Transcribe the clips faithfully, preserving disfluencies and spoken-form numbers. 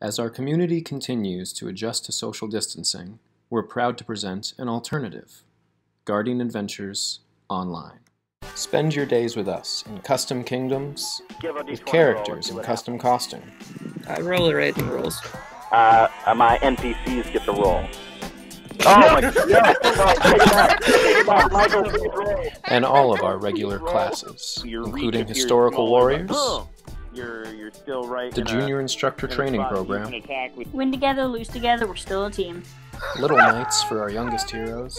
As our community continues to adjust to social distancing, we're proud to present an alternative, Guardian Adventures Online. Spend your days with us in custom kingdoms, with characters in custom costume. I roll the rating rules. Uh, my N P Cs get the roll. Oh my god! And all of our regular classes, including historical warriors, You're, you're still right. the junior instructor training program, Win together, lose together, we're still a team. Little Knights for our youngest heroes,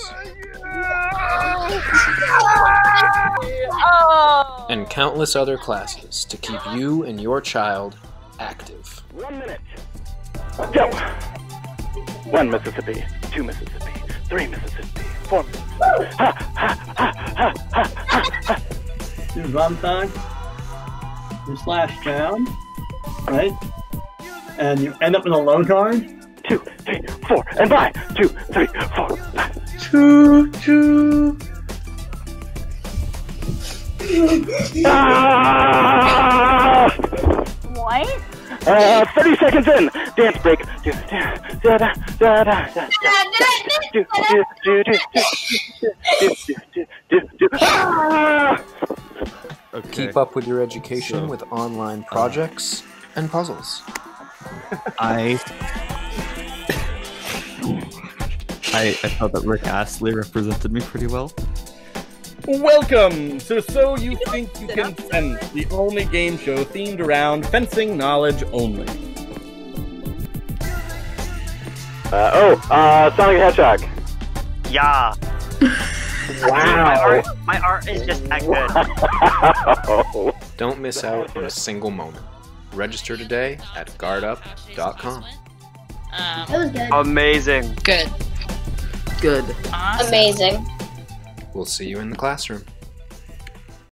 and countless other classes to keep you and your child active. One minute. Go. One Mississippi, two Mississippi, three Mississippi, four Mississippi. Ha, ha, ha, ha, ha, ha. You run back, you slash down, right? And you end up in a low card. Two, three, four, and by. Two, three, four, five. Choo choo. Ah! What? Uh, thirty seconds in. Dance break. Do, da, da, da, da, da, da. Do, do, do, do, do, do, do, do, do. Ah! Okay. Keep up with your education so, with online projects uh, and puzzles. I, I I thought that Rick Astley represented me pretty well. Welcome to So You Think You Can Fence, the only game show themed around fencing knowledge only. Uh, oh, uh, Sonic the Hedgehog. Yeah. Wow. My art, my art is just that good. Wow. Don't miss out on a single moment. Register today at guard up dot com. Um, that was good. Amazing. Good. Good. Awesome. Amazing. We'll see you in the classroom.